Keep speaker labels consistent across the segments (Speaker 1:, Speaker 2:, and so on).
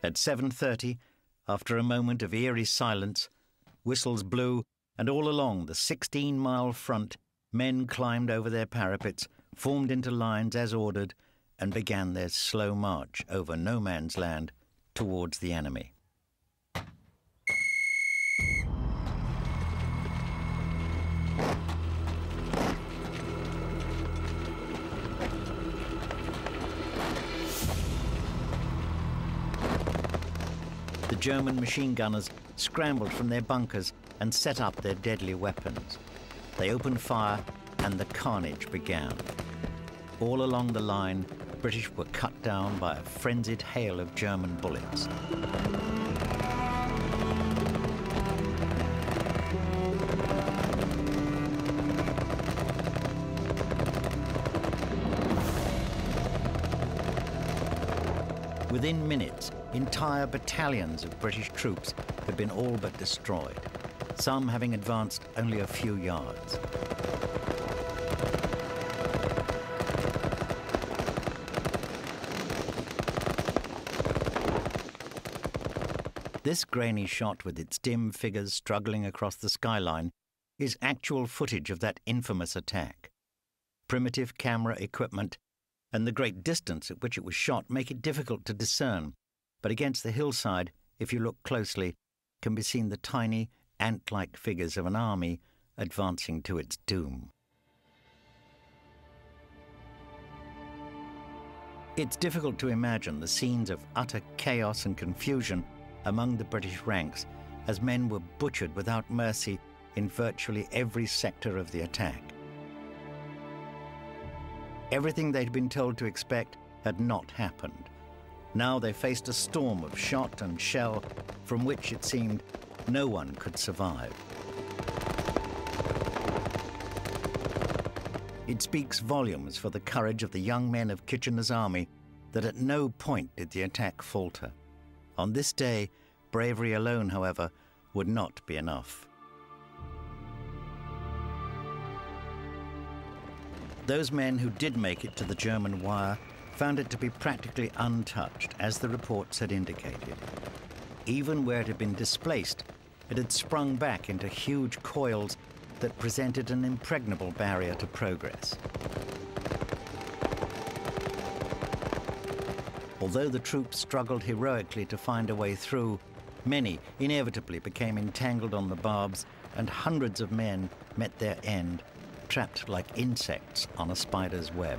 Speaker 1: At 7:30, after a moment of eerie silence, whistles blew, and all along the 16-mile front, men climbed over their parapets, formed into lines as ordered, and began their slow march over no man's land towards the enemy. The German machine gunners scrambled from their bunkers and set up their deadly weapons. They opened fire and the carnage began. All along the line, the British were cut down by a frenzied hail of German bullets. Within minutes, entire battalions of British troops had been all but destroyed, some having advanced only a few yards. This grainy shot with its dim figures struggling across the skyline is actual footage of that infamous attack. Primitive camera equipment and the great distance at which it was shot make it difficult to discern, but against the hillside, if you look closely, can be seen the tiny, ant-like figures of an army advancing to its doom. It's difficult to imagine the scenes of utter chaos and confusion among the British ranks as men were butchered without mercy in virtually every sector of the attack. Everything they'd been told to expect had not happened. Now they faced a storm of shot and shell from which it seemed no one could survive. It speaks volumes for the courage of the young men of Kitchener's army that at no point did the attack falter. On this day, bravery alone, however, would not be enough. Those men who did make it to the German wire found it to be practically untouched, as the reports had indicated. Even where it had been displaced, it had sprung back into huge coils that presented an impregnable barrier to progress. Although the troops struggled heroically to find a way through, many inevitably became entangled on the barbs, and hundreds of men met their end, trapped like insects on a spider's web.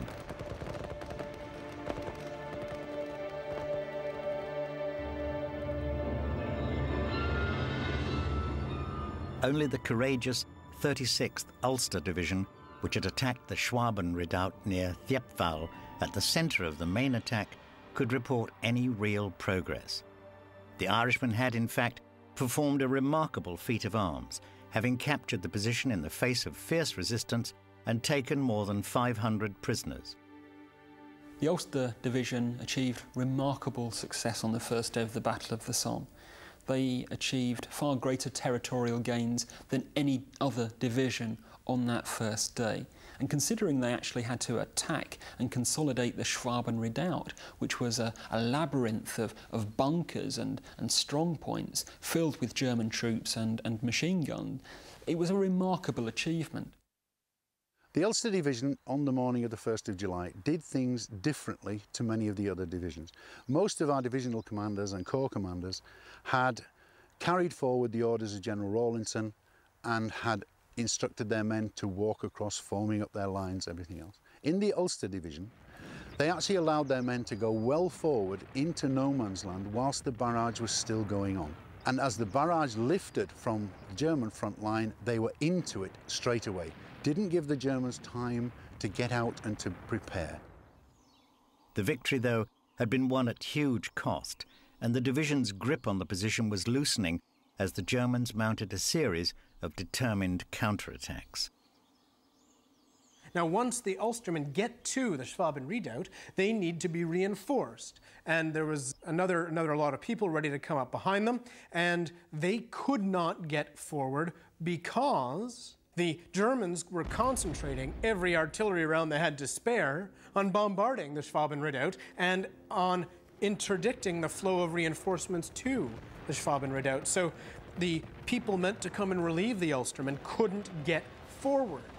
Speaker 1: Only the courageous 36th Ulster Division, which had attacked the Schwaben redoubt near Thiepval at the centre of the main attack, could report any real progress. The Irishmen had, in fact, performed a remarkable feat of arms, having captured the position in the face of fierce resistance and taken more than 500 prisoners.
Speaker 2: The Ulster Division achieved remarkable success on the first day of the Battle of the Somme. They achieved far greater territorial gains than any other division on that first day. And considering they actually had to attack and consolidate the Schwaben redoubt, which was a labyrinth of bunkers and strong points filled with German troops and machine guns, it was a remarkable achievement.
Speaker 3: The Ulster Division, on the morning of the 1st of July, did things differently to many of the other divisions. Most of our divisional commanders and corps commanders had carried forward the orders of General Rawlinson and had instructed their men to walk across, forming up their lines, everything else. In the Ulster Division, they actually allowed their men to go well forward into no man's land whilst the barrage was still going on. And as the barrage lifted from the German front line, they were into it straight away. Didn't give the Germans time to get out and to prepare.
Speaker 1: The victory, though, had been won at huge cost, and the division's grip on the position was loosening as the Germans mounted a series of determined counterattacks.
Speaker 4: Now, once the Ulstermen get to the Schwaben redoubt, they need to be reinforced. And there was another lot of people ready to come up behind them, and they could not get forward because the Germans were concentrating every artillery round they had to spare on bombarding the Schwaben redoubt and on interdicting the flow of reinforcements to the Schwaben redoubt. So the people meant to come and relieve the Ulstermen couldn't get forward.